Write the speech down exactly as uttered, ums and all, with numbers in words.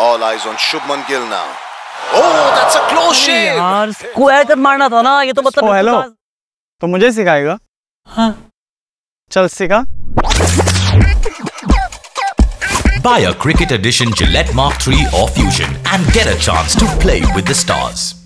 All eyes on Shubman Gill now. Oh, that's a close shave. यार square cut मारना था ना, ये तो मतलब। ओ हेलो, तो मुझे सिखाएगा? हाँ। चल सिखा। Buy a Cricket Edition Gillette Mark three or Fusion and get a chance to play with the stars.